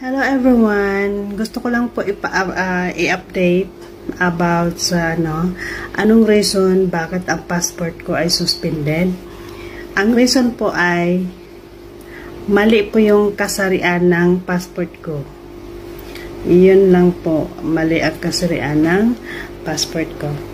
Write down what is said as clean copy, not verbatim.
Hello everyone! Gusto ko lang po i-update about sa anong reason bakit ang passport ko ay suspended. Ang reason po ay mali po yung kasarian ng passport ko. Iyon lang po, mali ang kasarian ng passport ko.